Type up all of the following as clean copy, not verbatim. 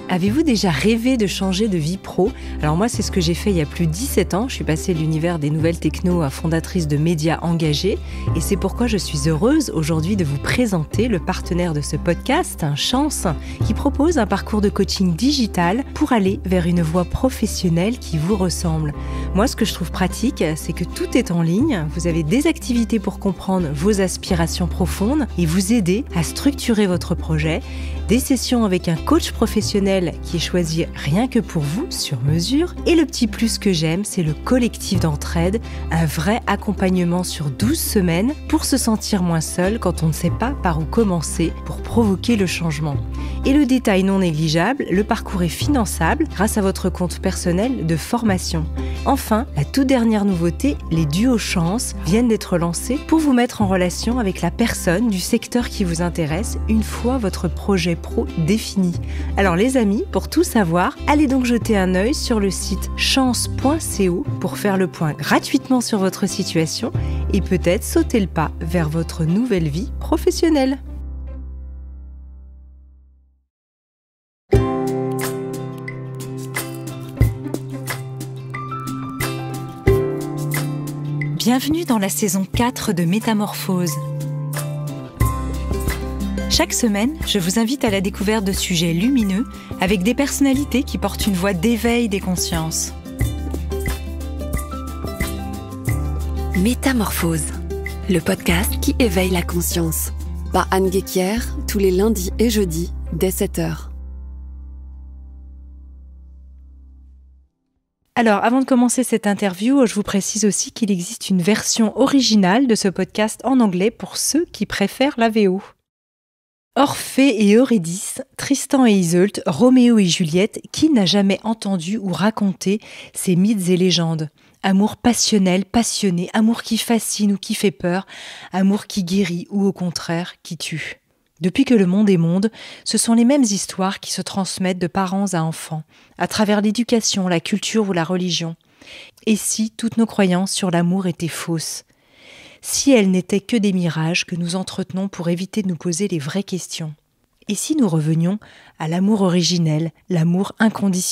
Avez-vous déjà rêvé de changer de vie pro ? Alors moi, c'est ce que j'ai fait il y a plus de 17 ans. Je suis passée de l'univers des nouvelles techno à fondatrice de médias engagés. Et c'est pourquoi je suis heureuse aujourd'hui de vous présenter le partenaire de ce podcast, Chance, qui propose un parcours de coaching digital pour aller vers une voie professionnelle qui vous ressemble. Moi, ce que je trouve pratique, c'est que tout est en ligne. Vous avez des activités pour comprendre vos aspirations profondes et vous aider à structurer votre projet. Des sessions avec un coach professionnel qui est choisi rien que pour vous, sur mesure. Et le petit plus que j'aime, c'est le collectif d'entraide, un vrai accompagnement sur 12 semaines pour se sentir moins seul quand on ne sait pas par où commencer pour provoquer le changement. Et le détail non négligeable, le parcours est finançable grâce à votre compte personnel de formation. Enfin, la toute dernière nouveauté, les duos Chance viennent d'être lancés pour vous mettre en relation avec la personne du secteur qui vous intéresse une fois votre projet pro défini. Alors les amis, pour tout savoir, allez donc jeter un œil sur le site chance.co pour faire le point gratuitement sur votre situation et peut-être sauter le pas vers votre nouvelle vie professionnelle. Bienvenue dans la saison 4 de Métamorphose. Chaque semaine, je vous invite à la découverte de sujets lumineux avec des personnalités qui portent une voix d'éveil des consciences. Métamorphose, le podcast qui éveille la conscience. Par Anne Guéquière, tous les lundis et jeudis, dès 7h. Alors, avant de commencer cette interview, je vous précise aussi qu'il existe une version originale de ce podcast en anglais pour ceux qui préfèrent la VO. Orphée et Eurydice, Tristan et Iseult, Roméo et Juliette, qui n'a jamais entendu ou raconté ces mythes et légendes ? Amour passionnel, passionné, amour qui fascine ou qui fait peur, amour qui guérit ou au contraire qui tue. Depuis que le monde est monde, ce sont les mêmes histoires qui se transmettent de parents à enfants, à travers l'éducation, la culture ou la religion. Et si toutes nos croyances sur l'amour étaient fausses ? Si elles n'étaient que des mirages que nous entretenons pour éviter de nous poser les vraies questions ? Et si nous revenions à l'amour originel, l'amour inconditionnel ?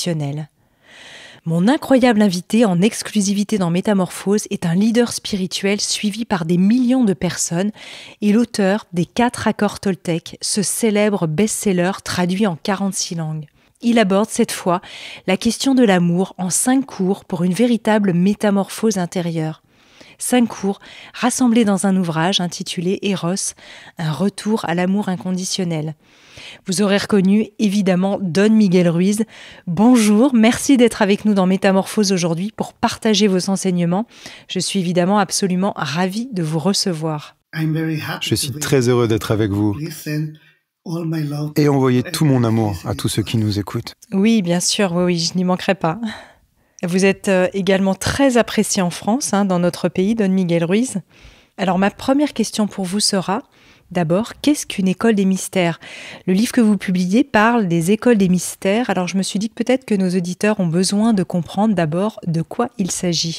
Mon incroyable invité en exclusivité dans Métamorphose est un leader spirituel suivi par des millions de personnes et l'auteur des 4 accords Toltec, ce célèbre best-seller traduit en 46 langues. Il aborde cette fois la question de l'amour en 5 cours pour une véritable métamorphose intérieure. 5 cours rassemblés dans un ouvrage intitulé Eros, un retour à l'amour inconditionnel. Vous aurez reconnu évidemment Don Miguel Ruiz. Bonjour, merci d'être avec nous dans Métamorphose aujourd'hui pour partager vos enseignements. Je suis évidemment absolument ravie de vous recevoir. Je suis très heureux d'être avec vous et envoyer tout mon amour à tous ceux qui nous écoutent. Oui, bien sûr, oui, je n'y manquerai pas. Vous êtes également très apprécié en France, dans notre pays, Don Miguel Ruiz. Alors ma première question pour vous sera, d'abord, qu'est-ce qu'une école des mystères ? Le livre que vous publiez parle des écoles des mystères, alors je me suis dit que peut-être que nos auditeurs ont besoin de comprendre d'abord de quoi il s'agit.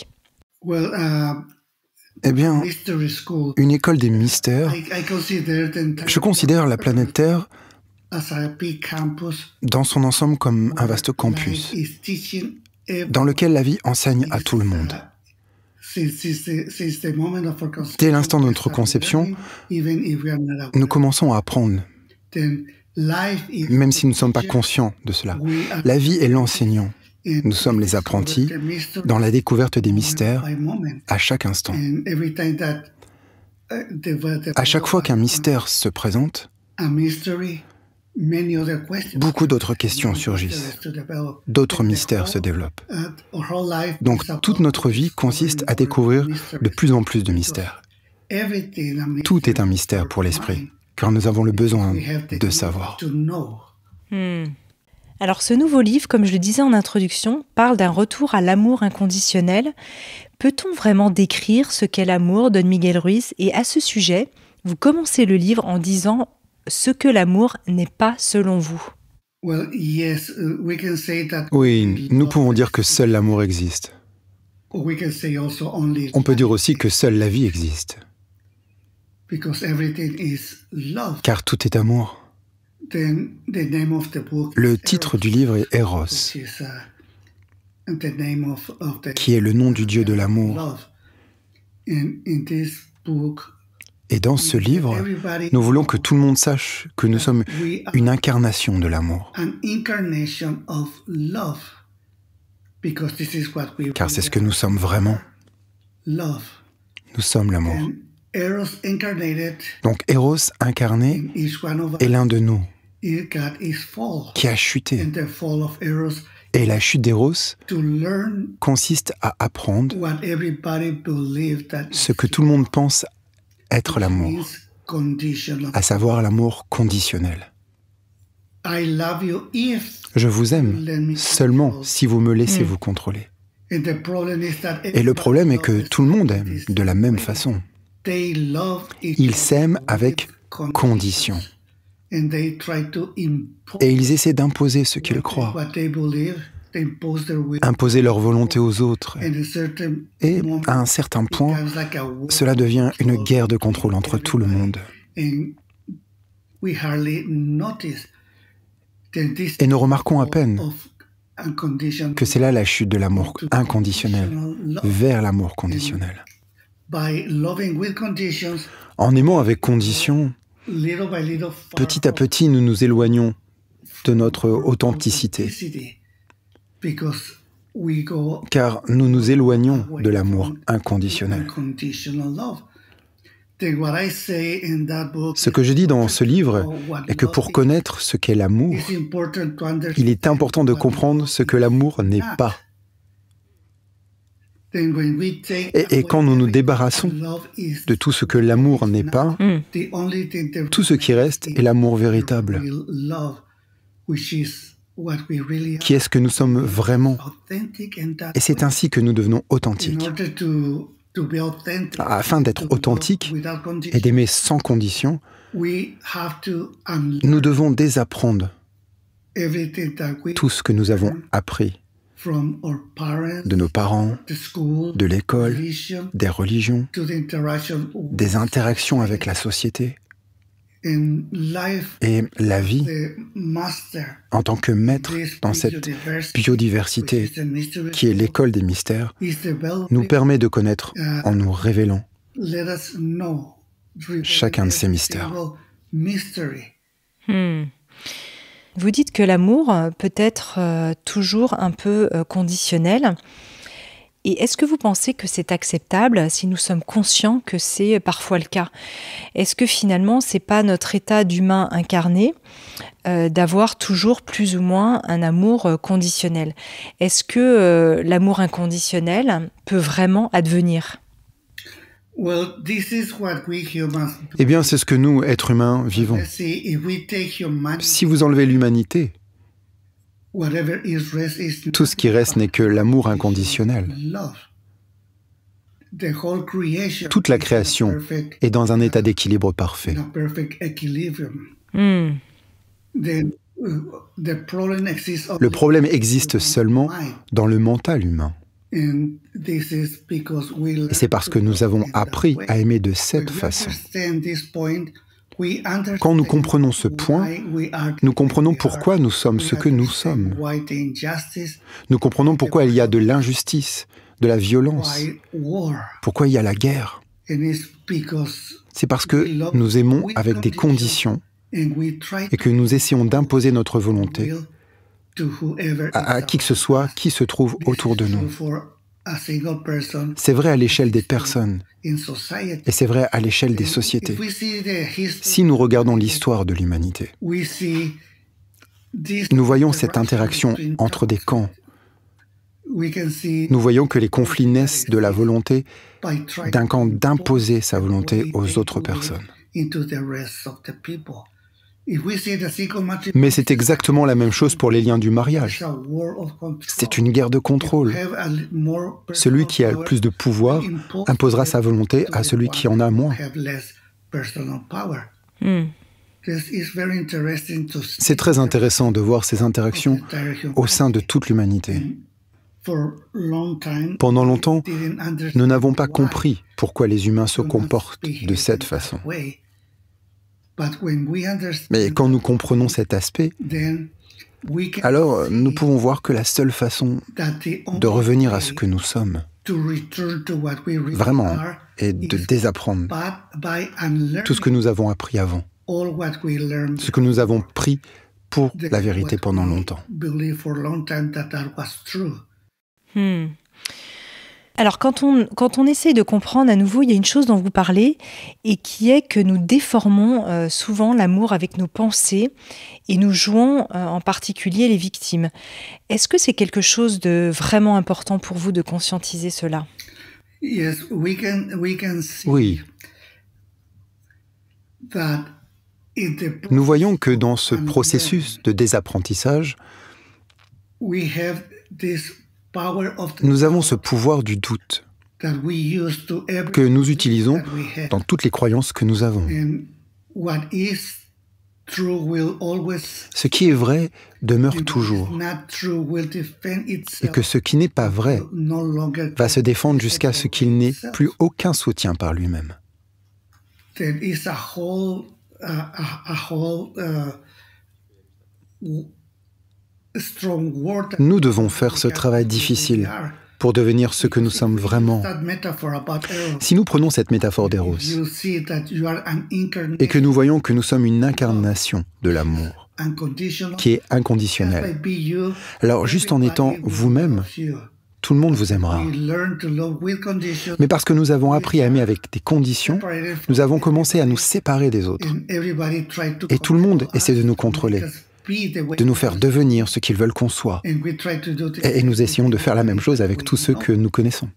Eh bien, une école des mystères, je considère la planète Terre dans son ensemble comme un vaste campus, dans lequel la vie enseigne à tout le monde. Dès l'instant de notre conception, nous commençons à apprendre, même si nous ne sommes pas conscients de cela. La vie est l'enseignant. Nous sommes les apprentis dans la découverte des mystères à chaque instant. À chaque fois qu'un mystère se présente, beaucoup d'autres questions surgissent, d'autres mystères se développent. Donc toute notre vie consiste à découvrir de plus en plus de mystères. Tout est un mystère pour l'esprit, car nous avons le besoin de savoir. Alors ce nouveau livre, comme je le disais en introduction, parle d'un retour à l'amour inconditionnel. Peut-on vraiment décrire ce qu'est l'amour, Don Miguel Ruiz ? Et à ce sujet, vous commencez le livre en disant ce que l'amour n'est pas selon vous. Oui, nous pouvons dire que seul l'amour existe. On peut dire aussi que seule la vie existe. Car tout est amour. Le titre du livre est Eros, qui est le nom du dieu de l'amour. Et dans ce livre, nous voulons que tout le monde sache que nous sommes une incarnation de l'amour. Car c'est ce que nous sommes vraiment. Nous sommes l'amour. Donc Eros incarné est l'un de nous qui a chuté. Et la chute d'Eros consiste à apprendre ce que tout le monde pense être l'amour, à savoir l'amour conditionnel. Je vous aime seulement si vous me laissez vous contrôler. Et le problème est que tout le monde aime de la même façon. Ils s'aiment avec conditions. Et ils essaient d'imposer ce qu'ils croient, imposer leur volonté aux autres. Et à un certain point, cela devient une guerre de contrôle entre tout le monde. Et nous remarquons à peine que c'est là la chute de l'amour inconditionnel vers l'amour conditionnel. En aimant avec conditions, petit à petit, nous nous éloignons de notre authenticité, car nous nous éloignons de l'amour inconditionnel. Ce que je dis dans ce livre est que pour connaître ce qu'est l'amour, il est important de comprendre ce que l'amour n'est pas. Et quand nous nous débarrassons de tout ce que l'amour n'est pas, tout ce qui reste est l'amour véritable, qui est ce que nous sommes vraiment. Et c'est ainsi que nous devenons authentiques. Afin d'être authentiques et d'aimer sans condition, nous devons désapprendre tout ce que nous avons appris de nos parents, de l'école, des religions, des interactions avec la société. Et la vie, en tant que maître dans cette biodiversité qui est l'école des mystères, nous permet de connaître en nous révélant chacun de ces mystères. Vous dites que l'amour peut être toujours un peu conditionnel. Et est-ce que vous pensez que c'est acceptable si nous sommes conscients que c'est parfois le cas? Est-ce que finalement, c'est pas notre état d'humain incarné d'avoir toujours plus ou moins un amour conditionnel? Est-ce que l'amour inconditionnel peut vraiment advenir? Eh bien, c'est ce que nous, êtres humains, vivons. Si vous enlevez l'humanité, tout ce qui reste n'est que l'amour inconditionnel. Toute la création est dans un état d'équilibre parfait. Le problème existe seulement dans le mental humain. Et c'est parce que nous avons appris à aimer de cette façon. Quand nous comprenons ce point, nous comprenons pourquoi nous sommes ce que nous sommes. Nous comprenons pourquoi il y a de l'injustice, de la violence, pourquoi il y a la guerre. C'est parce que nous aimons avec des conditions et que nous essayons d'imposer notre volonté à qui que ce soit qui se trouve autour de nous. C'est vrai à l'échelle des personnes et c'est vrai à l'échelle des sociétés. Si nous regardons l'histoire de l'humanité, nous voyons cette interaction entre des camps. Nous voyons que les conflits naissent de la volonté d'un camp d'imposer sa volonté aux autres personnes. Mais c'est exactement la même chose pour les liens du mariage. C'est une guerre de contrôle. Celui qui a le plus de pouvoir imposera sa volonté à celui qui en a moins. C'est très intéressant de voir ces interactions au sein de toute l'humanité. Pendant longtemps, nous n'avons pas compris pourquoi les humains se comportent de cette façon. Mais quand nous comprenons cet aspect, alors nous pouvons voir que la seule façon de revenir à ce que nous sommes, vraiment, est de désapprendre tout ce que nous avons appris avant, ce que nous avons pris pour la vérité pendant longtemps. Alors, quand on essaie de comprendre à nouveau, il y a une chose dont vous parlez, et qui est que nous déformons souvent l'amour avec nos pensées, et nous jouons en particulier les victimes. Est-ce que c'est quelque chose de vraiment important pour vous de conscientiser cela? Oui. Nous voyons que dans ce processus de désapprentissage, nous avons ce pouvoir du doute que nous utilisons dans toutes les croyances que nous avons. Ce qui est vrai demeure toujours, et que ce qui n'est pas vrai va se défendre jusqu'à ce qu'il n'ait plus aucun soutien par lui-même. Nous devons faire ce travail difficile pour devenir ce que nous sommes vraiment. Si nous prenons cette métaphore d'Eros et que nous voyons que nous sommes une incarnation de l'amour qui est inconditionnel, alors juste en étant vous-même, tout le monde vous aimera. Mais parce que nous avons appris à aimer avec des conditions, nous avons commencé à nous séparer des autres. Et tout le monde essaie de nous contrôler, de nous faire devenir ce qu'ils veulent qu'on soit. Et nous essayons de faire la même chose avec tous ceux que nous connaissons.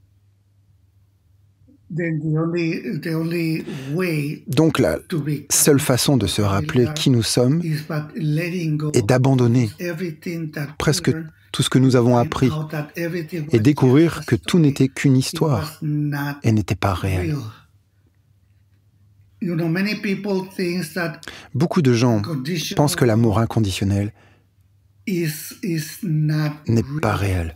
Donc la seule façon de se rappeler qui nous sommes est d'abandonner presque tout ce que nous avons appris et découvrir que tout n'était qu'une histoire et n'était pas réel. Beaucoup de gens pensent que l'amour inconditionnel n'est pas réel,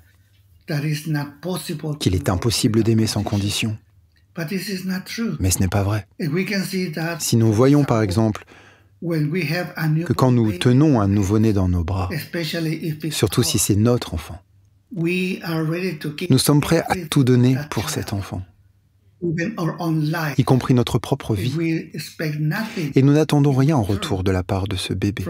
qu'il est impossible d'aimer sans condition. Mais ce n'est pas vrai. Si nous voyons par exemple que quand nous tenons un nouveau-né dans nos bras, surtout si c'est notre enfant, nous sommes prêts à tout donner pour cet enfant, y compris notre propre vie. Et nous n'attendons rien en retour de la part de ce bébé.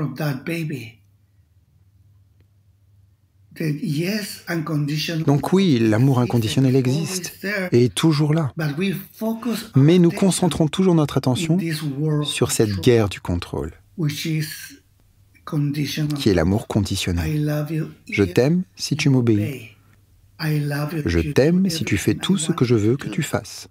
Donc oui, l'amour inconditionnel existe et est toujours là. Mais nous concentrons toujours notre attention sur cette guerre du contrôle, qui est l'amour conditionnel. Je t'aime si tu m'obéis. Je t'aime si tu fais tout ce que je veux que tu fasses.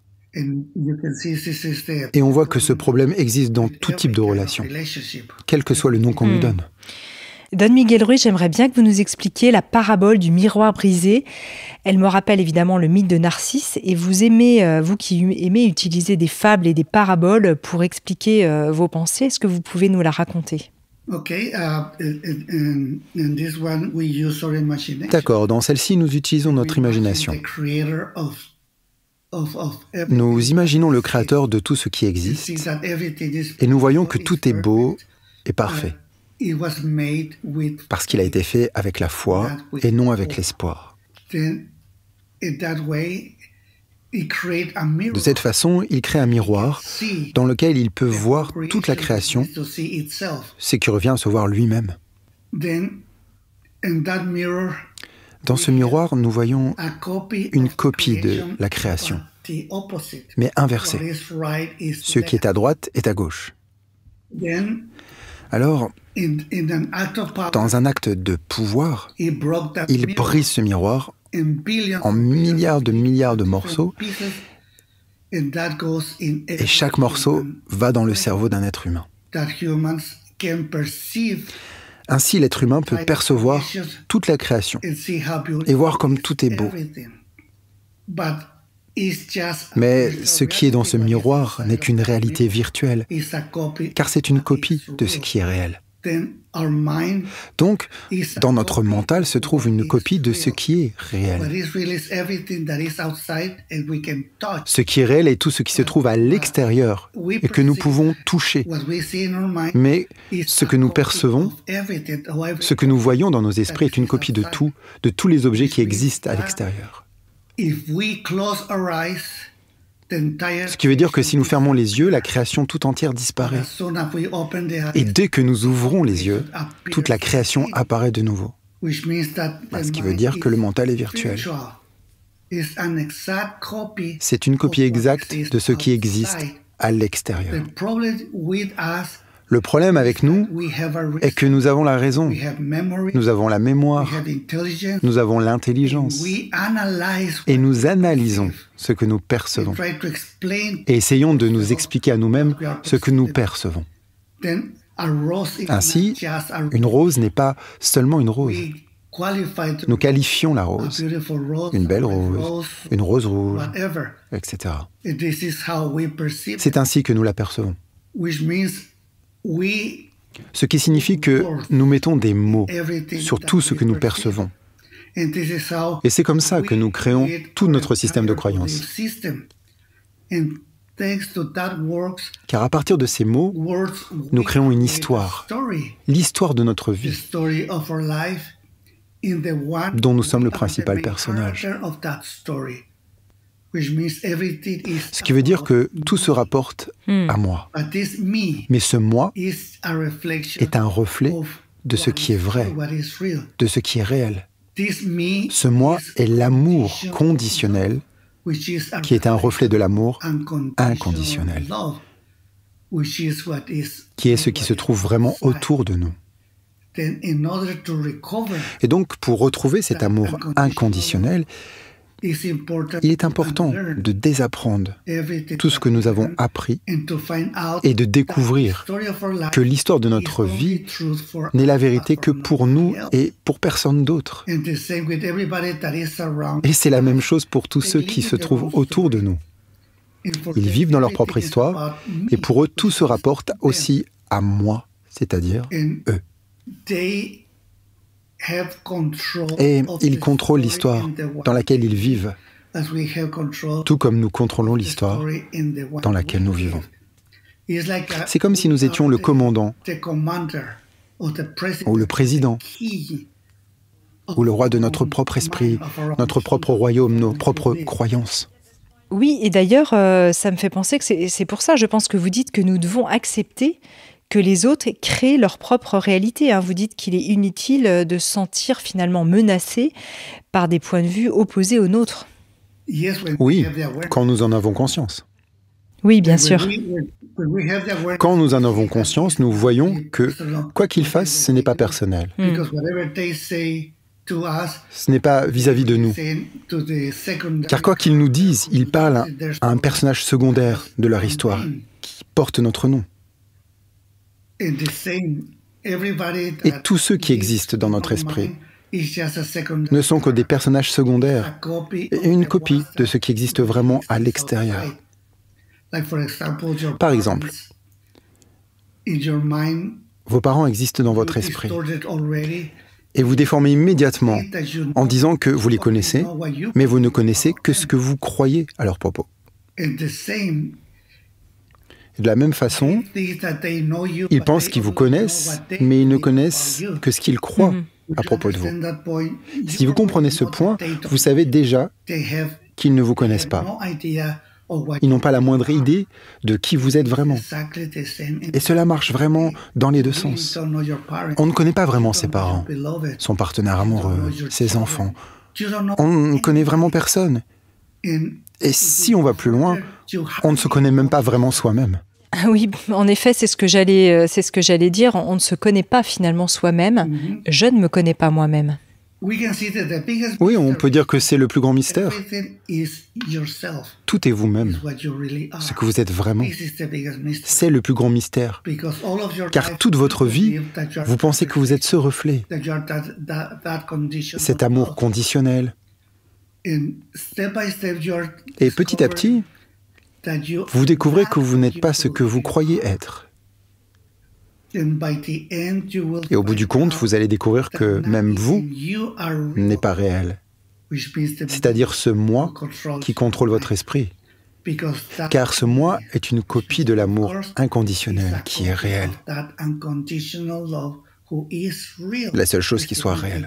Et on voit que ce problème existe dans tout type de relation, quel que soit le nom qu'on lui donne. Don Miguel Ruiz, j'aimerais bien que vous nous expliquiez la parabole du miroir brisé. Elle me rappelle évidemment le mythe de Narcisse, et vous aimez, vous qui aimez utiliser des fables et des paraboles pour expliquer vos pensées, est-ce que vous pouvez nous la raconter? D'accord, dans celle-ci, nous utilisons notre imagination. Nous imaginons le créateur de tout ce qui existe, et nous voyons que tout est beau et parfait, parce qu'il a été fait avec la foi et non avec l'espoir. De cette façon, il crée un miroir dans lequel il peut voir toute la création, ce qui revient à se voir lui-même. Dans ce miroir, nous voyons une copie de la création, mais inversée. Ce qui est à droite est à gauche. Alors, dans un acte de pouvoir, il brise ce miroir en milliards de morceaux, et chaque morceau va dans le cerveau d'un être humain. Ainsi, l'être humain peut percevoir toute la création et voir comme tout est beau. Mais ce qui est dans ce miroir n'est qu'une réalité virtuelle, car c'est une copie de ce qui est réel. Donc, dans notre mental se trouve une copie de ce qui est réel. Ce qui est réel est tout ce qui se trouve à l'extérieur et que nous pouvons toucher. Mais ce que nous percevons, ce que nous voyons dans nos esprits est une copie de tout, de tous les objets qui existent à l'extérieur. Ce qui veut dire que si nous fermons les yeux, la création tout entière disparaît. Et dès que nous ouvrons les yeux, toute la création apparaît de nouveau. Ce qui veut dire que le mental est virtuel. C'est une copie exacte de ce qui existe à l'extérieur. Le problème avec nous est que nous avons la raison, nous avons la mémoire, nous avons l'intelligence et nous analysons ce que nous percevons et essayons de nous expliquer à nous-mêmes ce que nous percevons. Ainsi, une rose n'est pas seulement une rose. Nous qualifions la rose, une belle rose, une rose rouge, etc. C'est ainsi que nous l'apercevons. Ce qui signifie que nous mettons des mots sur tout ce que nous percevons. Et c'est comme ça que nous créons tout notre système de croyances. Car à partir de ces mots, nous créons une histoire, l'histoire de notre vie, dont nous sommes le principal personnage. Ce qui veut dire que tout se rapporte à moi. Mais ce moi est un reflet de ce qui est vrai, de ce qui est réel. Ce moi est l'amour conditionnel, qui est un reflet de l'amour inconditionnel, qui est ce qui se trouve vraiment autour de nous. Et donc, pour retrouver cet amour inconditionnel, il est important de désapprendre tout ce que nous avons appris et de découvrir que l'histoire de notre vie n'est la vérité que pour nous et pour personne d'autre. Et c'est la même chose pour tous ceux qui se trouvent autour de nous. Ils vivent dans leur propre histoire et pour eux, tout se rapporte aussi à moi, c'est-à-dire eux. Et ils contrôlent l'histoire dans laquelle ils vivent, tout comme nous contrôlons l'histoire dans laquelle nous vivons. C'est comme si nous étions le commandant, ou le président, ou le roi de notre propre esprit, notre propre royaume, nos propres croyances. Oui, et d'ailleurs, ça me fait penser que c'est pour ça, je pense que vous dites que nous devons accepter que les autres créent leur propre réalité. Vous dites qu'il est inutile de se sentir finalement menacé par des points de vue opposés aux nôtres. Oui, quand nous en avons conscience. Oui, bien sûr. Quand nous en avons conscience, nous voyons que, quoi qu'ils fassent, ce n'est pas personnel. Ce n'est pas vis-à-vis de nous. Car quoi qu'ils nous disent, ils parlent à un personnage secondaire de leur histoire, qui porte notre nom. Et tous ceux qui existent dans notre esprit ne sont que des personnages secondaires et une copie de ce qui existe vraiment à l'extérieur. Par exemple, vos parents existent dans votre esprit et vous déformez immédiatement en disant que vous les connaissez, mais vous ne connaissez que ce que vous croyez à leur propos. De la même façon, ils pensent qu'ils vous connaissent, mais ils ne connaissent que ce qu'ils croient à propos de vous. Si vous comprenez ce point, vous savez déjà qu'ils ne vous connaissent pas. Ils n'ont pas la moindre idée de qui vous êtes vraiment. Et cela marche vraiment dans les deux sens. On ne connaît pas vraiment ses parents, son partenaire amoureux, ses enfants. On ne connaît vraiment personne. Et si on va plus loin, on ne se connaît même pas vraiment soi-même. Oui, en effet, c'est ce que j'allais dire. On ne se connaît pas finalement soi-même. Je ne me connais pas moi-même. Oui, on peut dire que c'est le plus grand mystère. Tout est vous-même, ce que vous êtes vraiment. C'est le plus grand mystère. Car toute votre vie, vous pensez que vous êtes ce reflet, cet amour conditionnel. Et petit à petit, vous découvrez que vous n'êtes pas ce que vous croyez être. Et au bout du compte, vous allez découvrir que même vous n'est pas réel. C'est-à-dire ce moi qui contrôle votre esprit. Car ce moi est une copie de l'amour inconditionnel qui est réel. La seule chose qui soit réelle.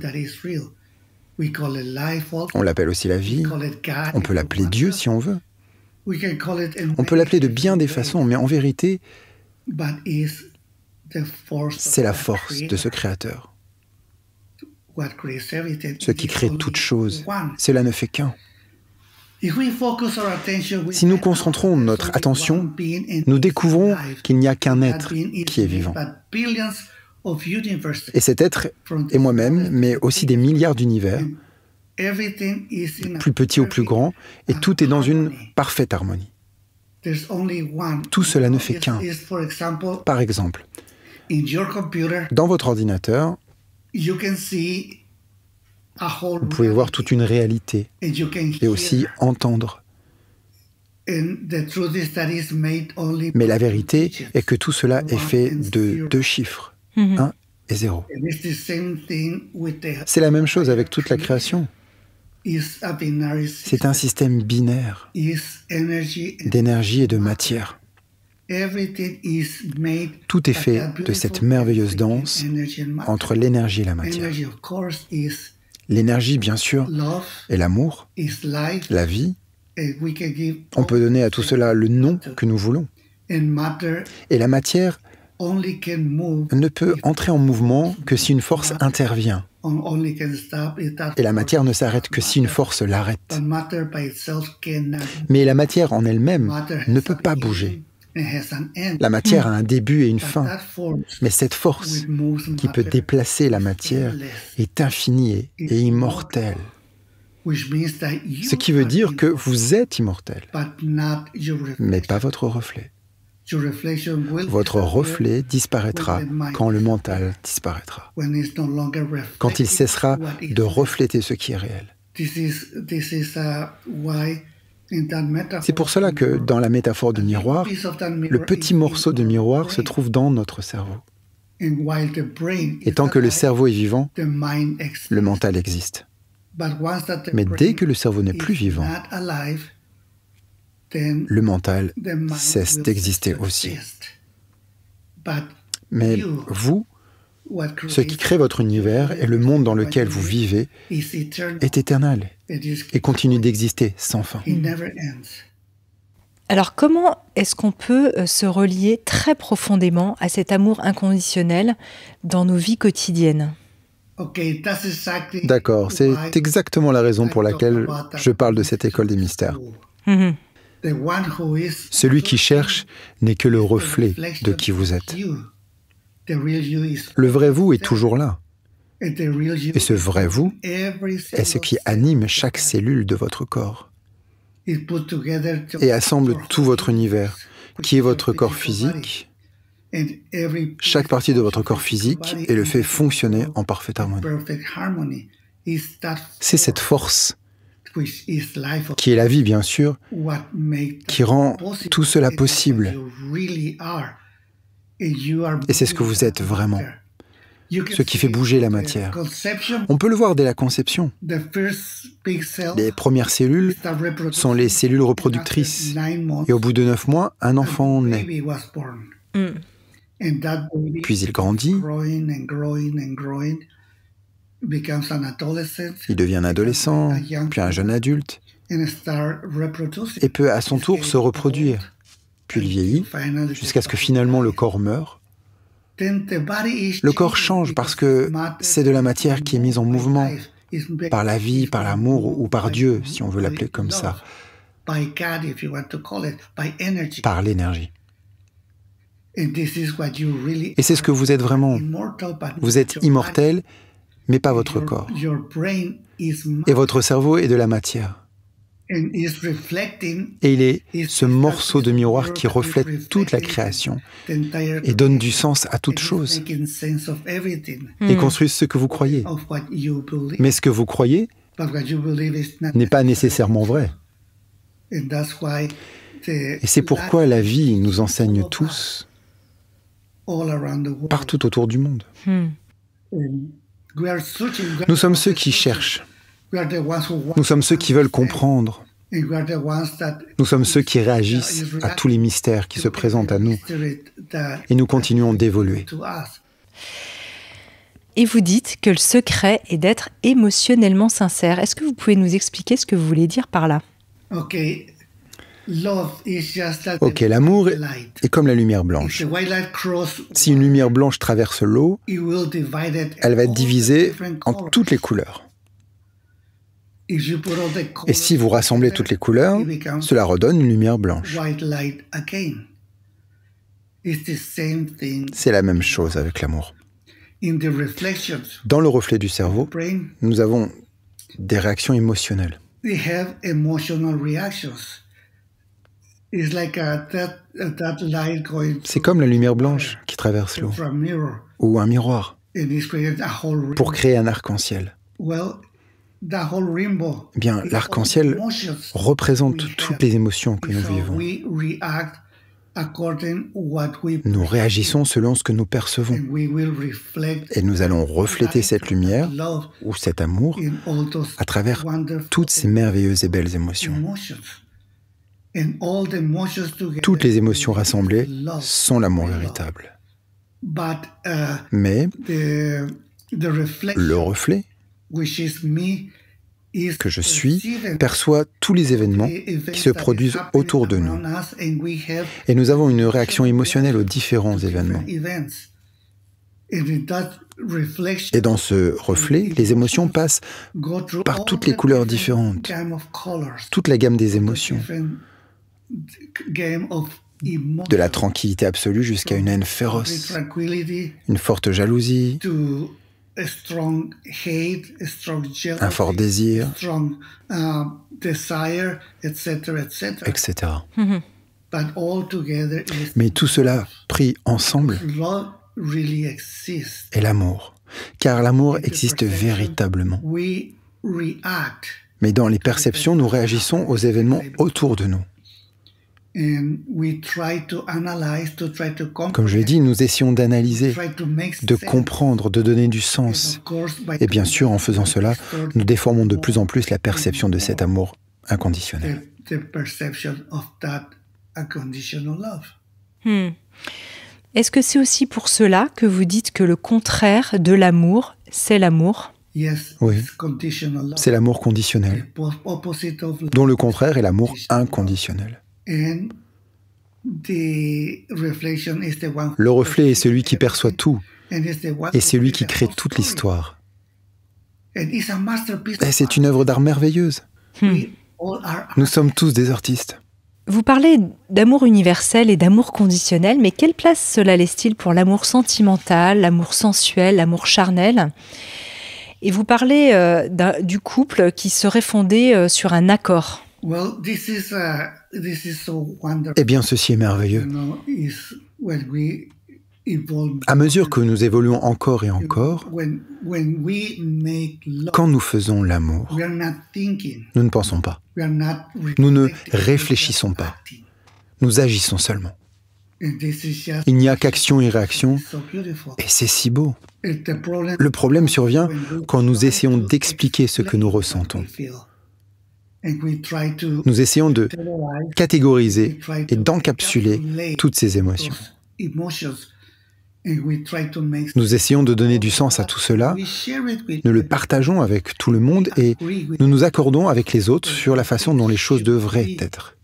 On l'appelle aussi la vie. On peut l'appeler Dieu si on veut. On peut l'appeler de bien des façons, mais en vérité, c'est la force de ce Créateur. Ce qui crée toute chose. Cela ne fait qu'un. Si nous concentrons notre attention, nous découvrons qu'il n'y a qu'un être qui est vivant. Et cet être est moi-même, mais aussi des milliards d'univers, plus petits ou plus grands, et tout est dans une parfaite harmonie. Tout cela ne fait qu'un. Par exemple, dans votre ordinateur, vous pouvez voir toute une réalité et aussi entendre. Mais la vérité est que tout cela est fait de 2 chiffres, 1 et 0. C'est la même chose avec toute la création. C'est un système binaire d'énergie et de matière. Tout est fait de cette merveilleuse danse entre l'énergie et la matière. L'énergie, bien sûr, est l'amour, la vie. On peut donner à tout cela le nom que nous voulons. Et la matière ne peut entrer en mouvement que si une force intervient. Et la matière ne s'arrête que si une force l'arrête. Mais la matière en elle-même ne peut pas bouger. La matière a un début et une fin, mais cette force qui peut déplacer la matière est infinie et immortelle. Ce qui veut dire que vous êtes immortel, mais pas votre reflet. Votre reflet disparaîtra quand le mental disparaîtra, quand il cessera de refléter ce qui est réel. C'est pour cela que dans la métaphore du miroir, le petit morceau de miroir se trouve dans notre cerveau. Et tant que le cerveau est vivant, le mental existe. Mais dès que le cerveau n'est plus vivant, le mental cesse d'exister aussi. Mais vous, ce qui crée votre univers et le monde dans lequel vous vivez est éternel et continue d'exister sans fin. Alors comment est-ce qu'on peut se relier très profondément à cet amour inconditionnel dans nos vies quotidiennes ? D'accord, c'est exactement la raison pour laquelle je parle de cette école des mystères. Celui qui cherche n'est que le reflet de qui vous êtes. Le vrai vous est toujours là. Et ce vrai vous est ce qui anime chaque cellule de votre corps et assemble tout votre univers, qui est votre corps physique. Chaque partie de votre corps physique et le fait fonctionner en parfaite harmonie. C'est cette force, qui est la vie bien sûr, qui rend tout cela possible. Et c'est ce que vous êtes vraiment, ce qui fait bouger la matière. On peut le voir dès la conception. Les premières cellules sont les cellules reproductrices. Et au bout de 9 mois, un enfant naît. Puis il grandit. Il devient un adolescent, puis un jeune adulte, et peut à son tour se reproduire. Puis il vieillit, jusqu'à ce que finalement le corps meure. Le corps change parce que c'est de la matière qui est mise en mouvement, par la vie, par l'amour ou par Dieu, si on veut l'appeler comme ça, par l'énergie. Et c'est ce que vous êtes vraiment. Vous êtes immortel, mais pas votre corps. Et votre cerveau est de la matière. Et il est ce morceau de miroir qui reflète toute la création et donne du sens à toute chose et construit ce que vous croyez. Mais ce que vous croyez n'est pas nécessairement vrai. Et c'est pourquoi la vie nous enseigne tous partout autour du monde. Nous sommes ceux qui cherchent. Nous sommes ceux qui veulent comprendre. Nous sommes ceux qui réagissent à tous les mystères qui se présentent à nous. Et nous continuons d'évoluer. Et vous dites que le secret est d'être émotionnellement sincère. Est-ce que vous pouvez nous expliquer ce que vous voulez dire par là? Ok, l'amour est comme la lumière blanche. Si une lumière blanche traverse l'eau, elle va être divisée en toutes les couleurs. Et si vous rassemblez toutes les couleurs, cela redonne une lumière blanche. C'est la même chose avec l'amour. Dans le reflet du cerveau, nous avons des réactions émotionnelles. C'est comme la lumière blanche qui traverse l'eau, ou un miroir, pour créer un arc-en-ciel. Eh bien, l'arc-en-ciel représente toutes les émotions que nous vivons. Nous réagissons selon ce que nous percevons. Et nous allons refléter cette lumière, ou cet amour, à travers toutes ces merveilleuses et belles émotions. Toutes les émotions rassemblées sont l'amour véritable. Mais le reflet, que je suis, perçoit tous les événements qui se produisent autour de nous. Et nous avons une réaction émotionnelle aux différents événements. Et dans ce reflet, les émotions passent par toutes les couleurs différentes, toute la gamme des émotions, de la tranquillité absolue jusqu'à une haine féroce, une forte jalousie, un fort désir, etc. Mais tout cela pris ensemble est l'amour, car l'amour existe véritablement. Mais dans les perceptions, nous réagissons aux événements autour de nous. Comme je l'ai dit, nous essayons d'analyser, de comprendre, de donner du sens. Et bien sûr, en faisant cela, nous déformons de plus en plus la perception de cet amour inconditionnel. Est-ce que c'est aussi pour cela que vous dites que le contraire de l'amour, c'est l'amour? Oui, c'est l'amour conditionnel, dont le contraire est l'amour inconditionnel. Le reflet est celui qui perçoit tout, et c'est lui qui crée toute l'histoire. Et c'est une œuvre d'art merveilleuse. Nous sommes tous des artistes. Vous parlez d'amour universel et d'amour conditionnel, mais quelle place cela laisse-t-il pour l'amour sentimental, l'amour sensuel, l'amour charnel? Et vous parlez du couple qui serait fondé sur un accord. Eh bien, ceci est merveilleux. À mesure que nous évoluons encore et encore, quand nous faisons l'amour, nous ne pensons pas. Nous ne réfléchissons pas. Nous agissons seulement. Il n'y a qu'action et réaction, et c'est si beau. Le problème survient quand nous essayons d'expliquer ce que nous ressentons. Nous essayons de catégoriser et d'encapsuler toutes ces émotions. Nous essayons de donner du sens à tout cela, nous le partageons avec tout le monde et nous nous accordons avec les autres sur la façon dont les choses devraient être.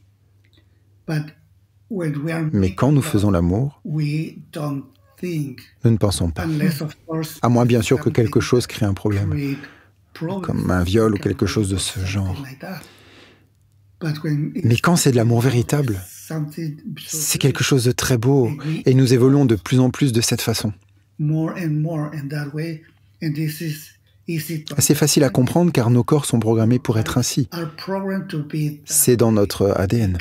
Mais quand nous faisons l'amour, nous ne pensons pas. À moins bien sûr que quelque chose crée un problème, comme un viol ou quelque chose de ce genre. Mais quand c'est de l'amour véritable, c'est quelque chose de très beau et nous évoluons de plus en plus de cette façon. C'est facile à comprendre car nos corps sont programmés pour être ainsi. C'est dans notre ADN.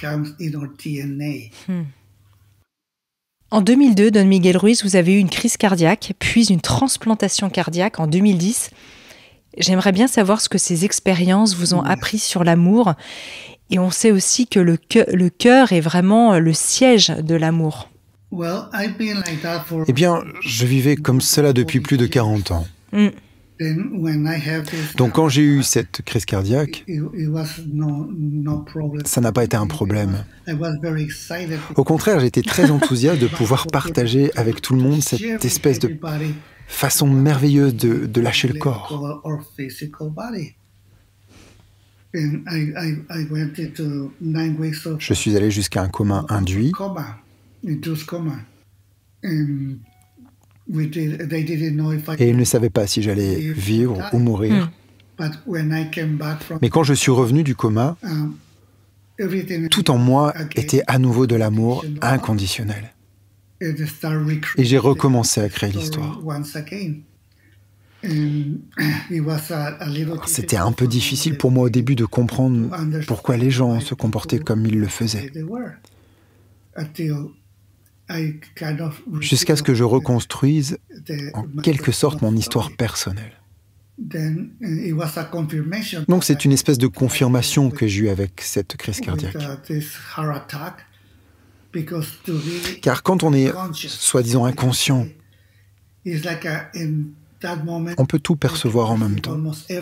En 2002, Don Miguel Ruiz, vous avez eu une crise cardiaque, puis une transplantation cardiaque en 2010. J'aimerais bien savoir ce que ces expériences vous ont appris sur l'amour. Et on sait aussi que le cœur est vraiment le siège de l'amour. Eh bien, je vivais comme cela depuis plus de 40 ans. Mm. Donc quand j'ai eu cette crise cardiaque, ça n'a pas été un problème. Au contraire, j'étais très enthousiaste de pouvoir partager avec tout le monde cette espèce de façon merveilleuse de lâcher le corps. Je suis allé jusqu'à un coma induit. Et ils ne savaient pas si j'allais vivre ou mourir. Mais quand je suis revenu du coma, tout en moi était à nouveau de l'amour inconditionnel. Et j'ai recommencé à créer l'histoire. C'était un peu difficile pour moi au début de comprendre pourquoi les gens se comportaient comme ils le faisaient. Jusqu'à ce que je reconstruise en quelque sorte mon histoire personnelle. Donc c'est une espèce de confirmation que j'ai eue avec cette crise cardiaque. Car quand on est soi-disant inconscient, on peut tout percevoir en même temps.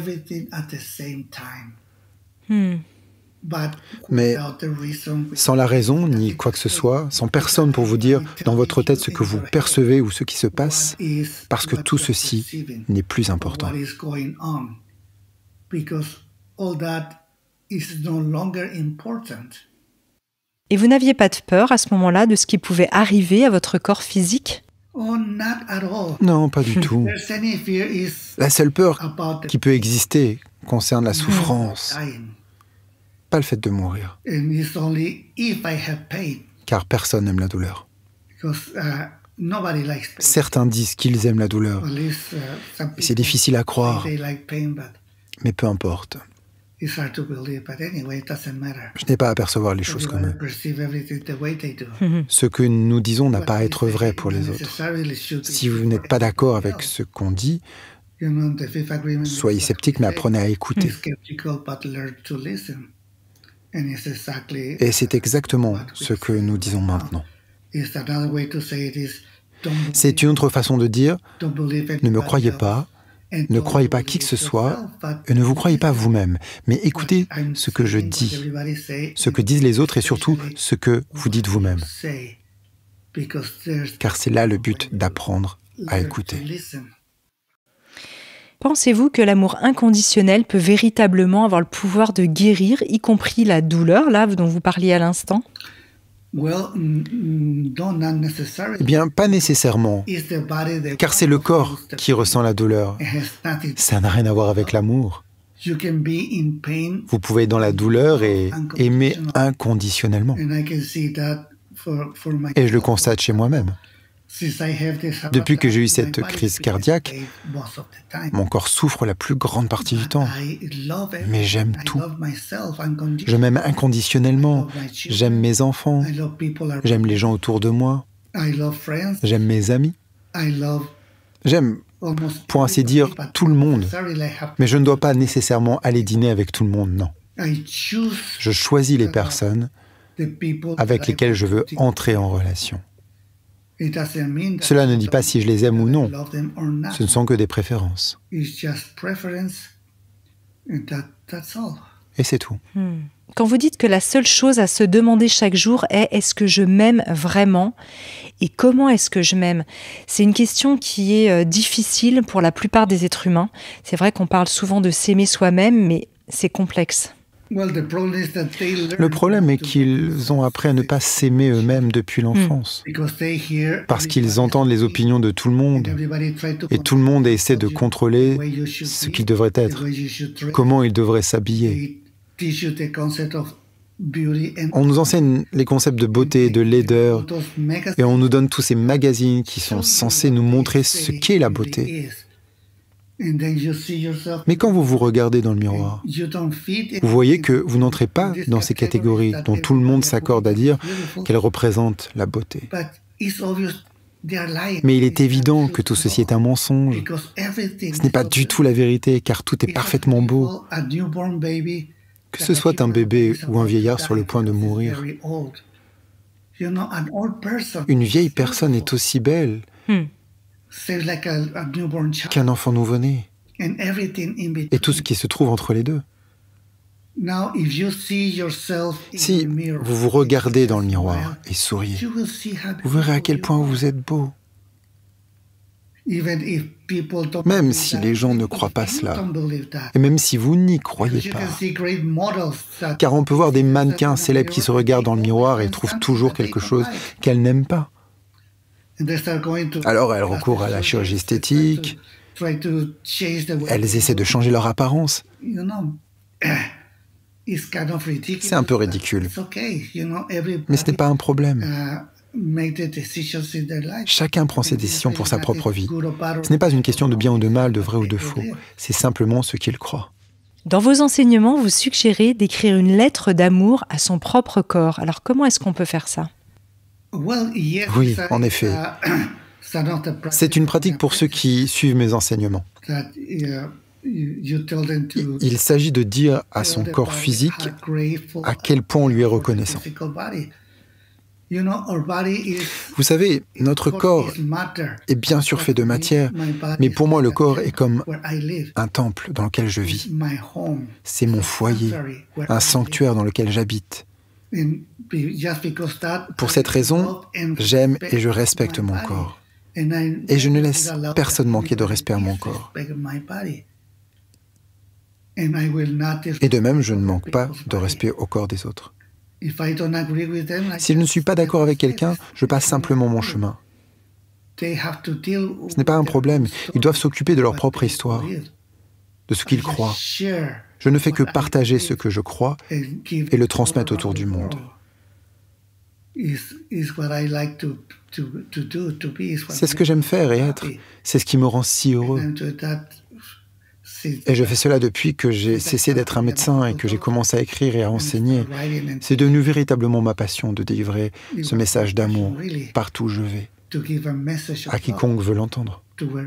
Mais sans la raison, ni quoi que ce soit, sans personne pour vous dire dans votre tête ce que vous percevez ou ce qui se passe, parce que tout ceci n'est plus important. Et vous n'aviez pas de peur à ce moment-là de ce qui pouvait arriver à votre corps physique ? Non, pas du tout. La seule peur qui peut exister concerne la souffrance, pas le fait de mourir. Car personne n'aime la douleur. Certains disent qu'ils aiment la douleur. Et c'est difficile à croire, mais peu importe. Je n'ai pas à percevoir les choses comme eux. Ce que nous disons n'a pas à être vrai pour les autres. Si vous n'êtes pas d'accord avec ce qu'on dit, soyez sceptique, mais apprenez à écouter. Et c'est exactement ce que nous disons maintenant. C'est une autre façon de dire « Ne me croyez pas, ne croyez pas qui que ce soit, et ne vous croyez pas vous-même, mais écoutez ce que je dis, ce que disent les autres et surtout ce que vous dites vous-même. » Car c'est là le but d'apprendre à écouter. Pensez-vous que l'amour inconditionnel peut véritablement avoir le pouvoir de guérir, y compris la douleur, là, dont vous parliez à l'instant ? Eh bien, pas nécessairement, car c'est le corps qui ressent la douleur. Ça n'a rien à voir avec l'amour. Vous pouvez être dans la douleur et aimer inconditionnellement. Et je le constate chez moi-même. Depuis que j'ai eu cette crise cardiaque, mon corps souffre la plus grande partie du temps. Mais j'aime tout. Je m'aime inconditionnellement. J'aime mes enfants. J'aime les gens autour de moi. J'aime mes amis. J'aime, pour ainsi dire, tout le monde. Mais je ne dois pas nécessairement aller dîner avec tout le monde, non. Je choisis les personnes avec lesquelles je veux entrer en relation. Cela ne dit pas si je les aime ou non. Ce ne sont que des préférences. Et c'est tout. Quand vous dites que la seule chose à se demander chaque jour est « est-ce que je m'aime vraiment ?» et « comment est-ce que je m'aime ?» C'est une question qui est difficile pour la plupart des êtres humains. C'est vrai qu'on parle souvent de s'aimer soi-même, mais c'est complexe. Le problème est qu'ils ont appris à ne pas s'aimer eux-mêmes depuis l'enfance. Parce qu'ils entendent les opinions de tout le monde. Et tout le monde essaie de contrôler ce qu'ils devraient être, comment ils devraient s'habiller. On nous enseigne les concepts de beauté, de laideur, et on nous donne tous ces magazines qui sont censés nous montrer ce qu'est la beauté. Mais quand vous vous regardez dans le miroir, vous voyez que vous n'entrez pas dans ces catégories dont tout le monde s'accorde à dire qu'elles représentent la beauté. Mais il est évident que tout ceci est un mensonge. Ce n'est pas du tout la vérité, car tout est parfaitement beau. Que ce soit un bébé ou un vieillard sur le point de mourir. Une vieille personne est aussi belle qu'un enfant nouveau-né, et tout ce qui se trouve entre les deux. Si vous vous regardez dans le miroir et souriez, vous verrez à quel point vous êtes beau. Même si les gens ne croient pas cela, et même si vous n'y croyez pas, car on peut voir des mannequins célèbres qui se regardent dans le miroir et trouvent toujours quelque chose qu'elles n'aiment pas. Alors elles recourent à la chirurgie esthétique, elles essaient de changer leur apparence. C'est un peu ridicule, mais ce n'est pas un problème. Chacun prend ses décisions pour sa propre vie. Ce n'est pas une question de bien ou de mal, de vrai ou de faux. C'est simplement ce qu'il croit. Dans vos enseignements, vous suggérez d'écrire une lettre d'amour à son propre corps. Alors comment est-ce qu'on peut faire ça? Oui, en effet. C'est une pratique pour ceux qui suivent mes enseignements. Il s'agit de dire à son corps physique à quel point on lui est reconnaissant. Vous savez, notre corps est bien sûr fait de matière, mais pour moi le corps est comme un temple dans lequel je vis. C'est mon foyer, un sanctuaire dans lequel j'habite. Pour cette raison, j'aime et je respecte mon corps. Et je ne laisse personne manquer de respect à mon corps. Et de même, je ne manque pas de respect au corps des autres. Si je ne suis pas d'accord avec quelqu'un, je passe simplement mon chemin. Ce n'est pas un problème. Ils doivent s'occuper de leur propre histoire, de ce qu'ils croient. Je ne fais que partager ce que je crois et le transmettre autour du monde. C'est ce que j'aime faire et être. C'est ce qui me rend si heureux. Et je fais cela depuis que j'ai cessé d'être un médecin et que j'ai commencé à écrire et à enseigner. C'est devenu véritablement ma passion de délivrer ce message d'amour partout où je vais, à quiconque veut l'entendre.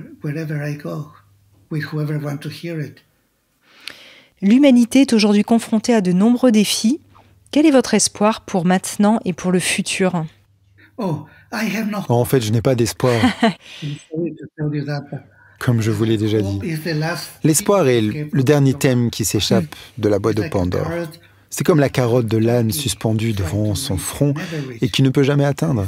L'humanité est aujourd'hui confrontée à de nombreux défis. Quel est votre espoir pour maintenant et pour le futur? En fait, je n'ai pas d'espoir. Comme je vous l'ai déjà dit. L'espoir est le dernier thème qui s'échappe de la boîte de Pandore. C'est comme la carotte de l'âne suspendue devant son front et qui ne peut jamais atteindre.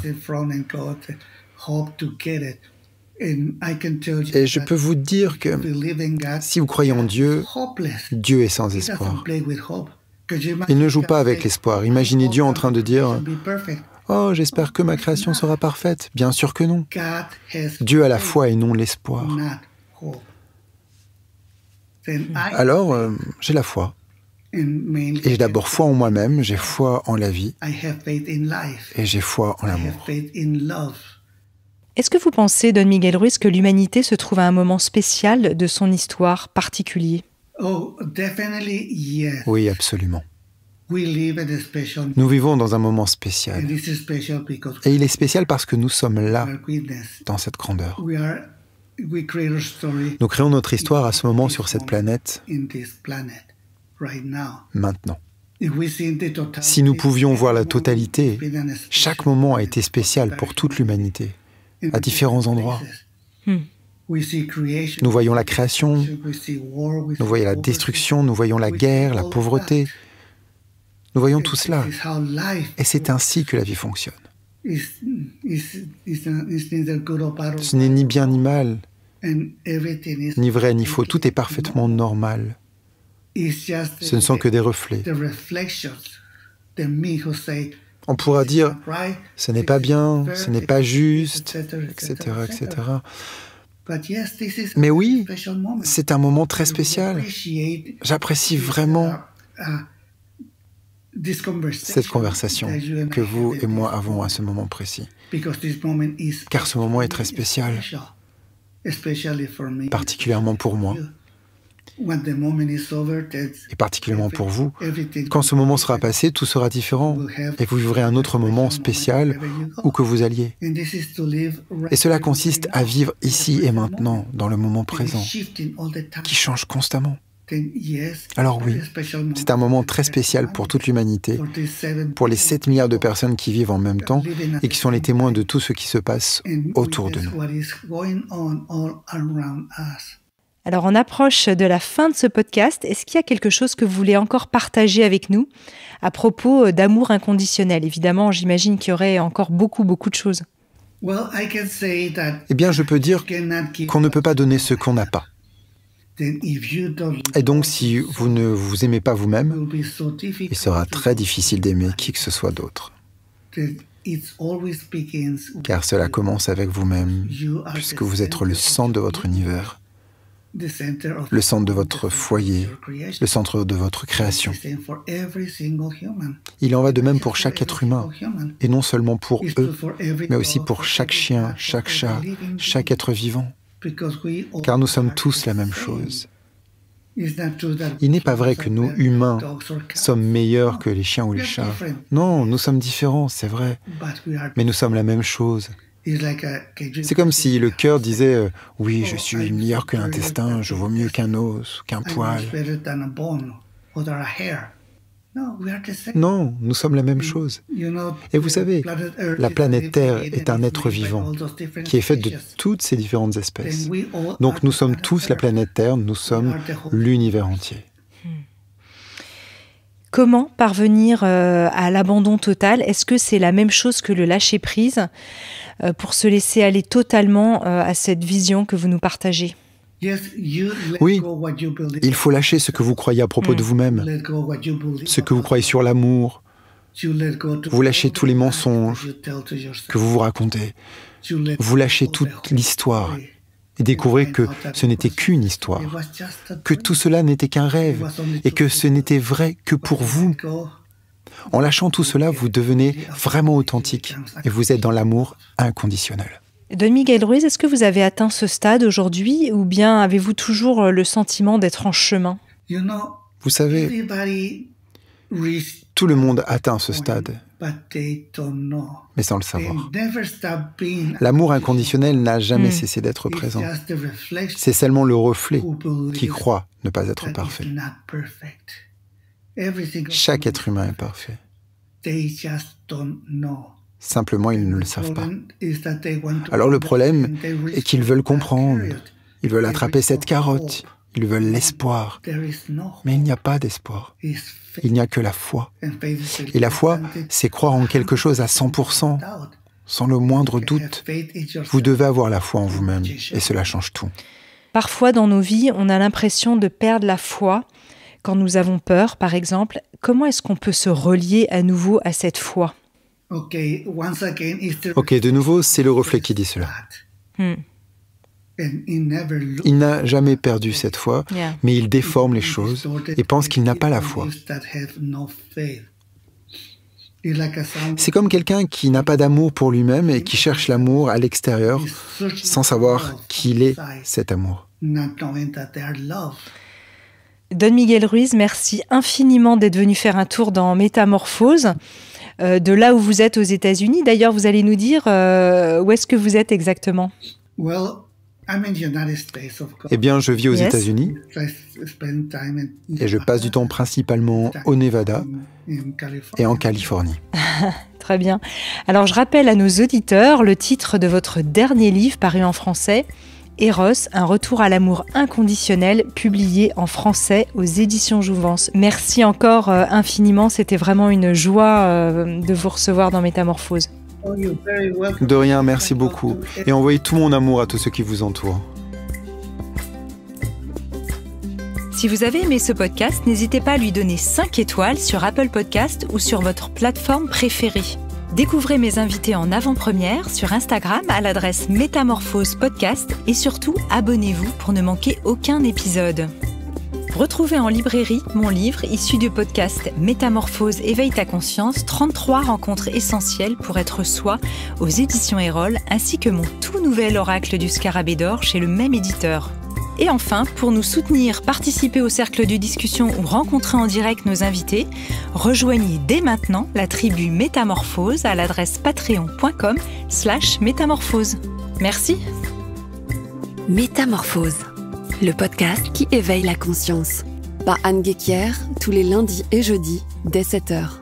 Et je peux vous dire que si vous croyez en Dieu, Dieu est sans espoir. Il ne joue pas avec l'espoir. Imaginez Dieu en train de dire « Oh, j'espère que ma création sera parfaite. » Bien sûr que non. Dieu a la foi et non l'espoir. Alors, j'ai la foi. Et j'ai d'abord foi en moi-même, j'ai foi en la vie, et j'ai foi en l'amour. Est-ce que vous pensez, Don Miguel Ruiz, que l'humanité se trouve à un moment spécial de son histoire particulier? Oui, absolument. Nous vivons dans un moment spécial. Et il est spécial parce que nous sommes là, dans cette grandeur. Nous créons notre histoire à ce moment sur cette planète, maintenant. Si nous pouvions voir la totalité, chaque moment a été spécial pour toute l'humanité, à différents endroits. Nous voyons la création, nous voyons la destruction, nous voyons la guerre, la pauvreté. Nous voyons tout cela, et c'est ainsi que la vie fonctionne. Ce n'est ni bien ni mal, ni vrai ni faux, tout est parfaitement normal. Ce ne sont que des reflets. On pourra dire, ce n'est pas bien, ce n'est pas juste, etc., etc. Mais oui, c'est un moment très spécial. J'apprécie vraiment cette conversation que vous et moi avons à ce moment précis. Car ce moment est très spécial, particulièrement pour moi, et particulièrement pour vous. Quand ce moment sera passé, tout sera différent, et vous vivrez un autre moment spécial où que vous alliez. Et cela consiste à vivre ici et maintenant, dans le moment présent, qui change constamment. Alors oui, c'est un moment très spécial pour toute l'humanité, pour les 7 milliards de personnes qui vivent en même temps et qui sont les témoins de tout ce qui se passe autour de nous. Alors on approche de la fin de ce podcast. Est-ce qu'il y a quelque chose que vous voulez encore partager avec nous à propos d'amour inconditionnel? Évidemment, j'imagine qu'il y aurait encore beaucoup de choses. Eh bien, je peux dire qu'on ne peut pas donner ce qu'on n'a pas. Et donc, si vous ne vous aimez pas vous-même, il sera très difficile d'aimer qui que ce soit d'autre. Car cela commence avec vous-même, puisque vous êtes le centre de votre univers, le centre de votre foyer, le centre de votre création. Il en va de même pour chaque être humain, et non seulement pour eux, mais aussi pour chaque chien, chaque chat, chaque être vivant. Car nous sommes tous la même chose. Il n'est pas vrai que nous, humains, sommes meilleurs que les chiens ou les chats. Non, nous sommes différents, c'est vrai, mais nous sommes la même chose. C'est comme si le cœur disait « Oui, je suis meilleur que l'intestin, je vaux mieux qu'un os, qu'un poil. » Non, nous sommes la même chose. Et vous savez, la planète Terre est un être vivant qui est fait de toutes ces différentes espèces. Donc nous sommes tous la planète Terre, nous sommes l'univers entier. Comment parvenir à l'abandon total? Est-ce que c'est la même chose que le lâcher-prise pour se laisser aller totalement à cette vision que vous nous partagez? Oui, il faut lâcher ce que vous croyez à propos de vous-même, ce que vous croyez sur l'amour. Vous lâchez tous les mensonges que vous vous racontez. Vous lâchez toute l'histoire et découvrez que ce n'était qu'une histoire, que tout cela n'était qu'un rêve et que ce n'était vrai que pour vous. En lâchant tout cela, vous devenez vraiment authentique et vous êtes dans l'amour inconditionnel. Don Miguel Ruiz, est-ce que vous avez atteint ce stade aujourd'hui ou bien avez-vous toujours le sentiment d'être en chemin? Vous savez, tout le monde atteint ce stade, mais sans le savoir. L'amour inconditionnel n'a jamais cessé d'être présent. C'est seulement le reflet qui croit ne pas être parfait. Chaque être humain est parfait. Simplement, ils ne le savent pas. Alors le problème est qu'ils veulent comprendre. Ils veulent attraper cette carotte. Ils veulent l'espoir. Mais il n'y a pas d'espoir. Il n'y a que la foi. Et la foi, c'est croire en quelque chose à 100%, sans le moindre doute. Vous devez avoir la foi en vous-même, et cela change tout. Parfois, dans nos vies, on a l'impression de perdre la foi. Quand nous avons peur, par exemple, comment est-ce qu'on peut se relier à nouveau à cette foi? Ok, de nouveau, c'est le reflet qui dit cela. Il n'a jamais perdu cette foi, mais il déforme les choses et pense qu'il n'a pas la foi. C'est comme quelqu'un qui n'a pas d'amour pour lui-même et qui cherche l'amour à l'extérieur sans savoir qu'il est cet amour. Don Miguel Ruiz, merci infiniment d'être venu faire un tour dans Métamorphose. De là où vous êtes aux États-Unis. D'ailleurs, vous allez nous dire où est-ce que vous êtes exactement? Eh bien, je vis aux États-Unis et je passe du temps principalement au Nevada et en Californie. Très bien. Alors, je rappelle à nos auditeurs le titre de votre dernier livre paru en français, Eros, un retour à l'amour inconditionnel, publié en français aux éditions Jouvence. Merci encore infiniment, c'était vraiment une joie de vous recevoir dans Métamorphose. De rien, merci beaucoup. Et envoyez tout mon amour à tous ceux qui vous entourent. Si vous avez aimé ce podcast, n'hésitez pas à lui donner 5 étoiles sur Apple Podcast ou sur votre plateforme préférée. Découvrez mes invités en avant-première sur Instagram à l'adresse Métamorphose Podcast et surtout abonnez-vous pour ne manquer aucun épisode. Retrouvez en librairie mon livre issu du podcast Métamorphose éveille ta conscience, 33 rencontres essentielles pour être soi aux éditions Erol, ainsi que mon tout nouvel oracle du Scarabée d'or chez le même éditeur. Et enfin, pour nous soutenir, participer au cercle de discussion ou rencontrer en direct nos invités, rejoignez dès maintenant la tribu Métamorphose à l'adresse patreon.com/métamorphose. Merci. Métamorphose, le podcast qui éveille la conscience. par Anne Guéquière, tous les lundis et jeudis, dès 7h.